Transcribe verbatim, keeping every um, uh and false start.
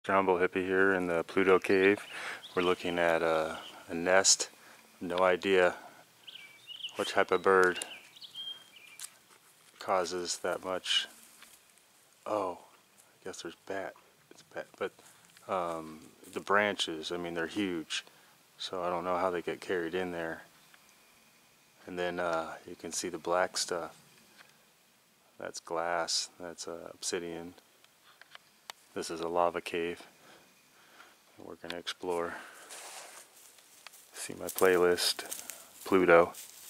Jumbo Hippie here in the Pluto cave. We're looking at a, a nest. No idea what type of bird causes that much. Oh, I guess there's bat. It's bat, but um, the branches, I mean, they're huge. So I don't know how they get carried in there. And then uh, you can see the black stuff. That's glass. That's uh, obsidian. This is a lava cave. We're going to explore. See my playlist, Pluto.